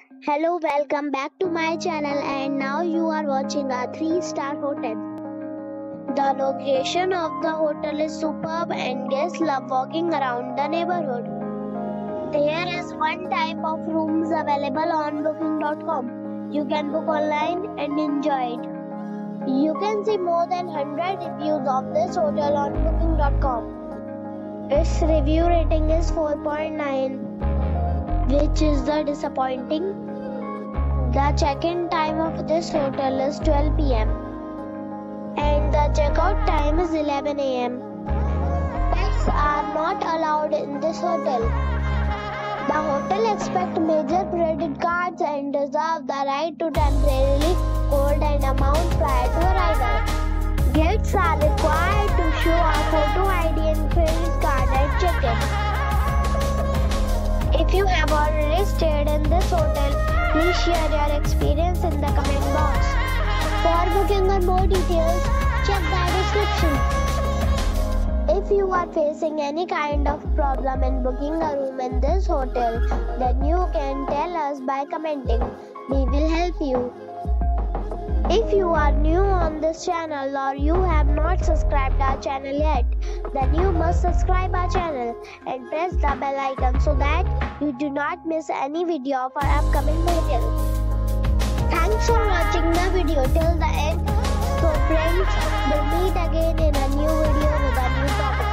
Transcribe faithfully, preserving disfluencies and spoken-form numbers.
Hello, welcome back to my channel, and now you are watching a three star hotel. The location of the hotel is superb and guests love walking around the neighborhood. There is one type of rooms available on booking dot com. You can book online and enjoy it. You can see more than one hundred reviews of this hotel on booking dot com. Its review rating is four point nine, which is the disappointing. The check-in time of this hotel is twelve p m and the check-out time is eleven a m Pets are not allowed in this hotel. The hotel accepts major credit cards and reserves the right to temporarily hold an amount prior to arrival. Guests are required to show a photo I D and credit card at check-in. If you have already stayed in this hotel, please share your experience in the comment box. For booking or more details, check the description. If you are facing any kind of problem in booking a room in this hotel, then you can tell us by commenting. We will help you. If you are new on this channel or you have not subscribed our channel yet, then you must subscribe our channel and press the bell icon so that you do not miss any video of our upcoming hotel. Thanks for watching the video till the end. So friends, we'll meet again in a new video with a new topic.